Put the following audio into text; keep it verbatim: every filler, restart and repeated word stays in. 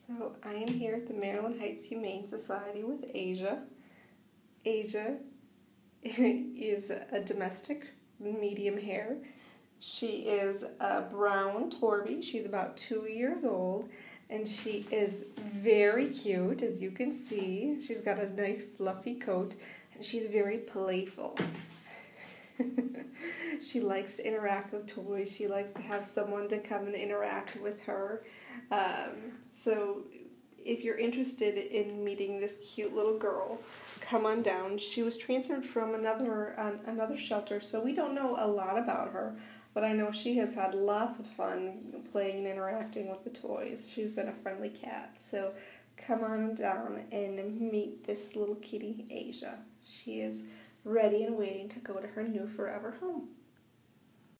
So I am here at the Maryland Heights Humane Society with Asia. Asia is a domestic medium hair. She is a brown Torby. She's about two years old, and she is very cute, as you can see. She's got a nice fluffy coat, and she's very playful. She likes to interact with toys. She likes to have someone to come and interact with her. Um, so if you're interested in meeting this cute little girl, come on down. She was transferred from another uh, another shelter, so we don't know a lot about her, but I know she has had lots of fun playing and interacting with the toys. She's been a friendly cat, so come on down and meet this little kitty, Asia. She is ready and waiting to go to her new forever home.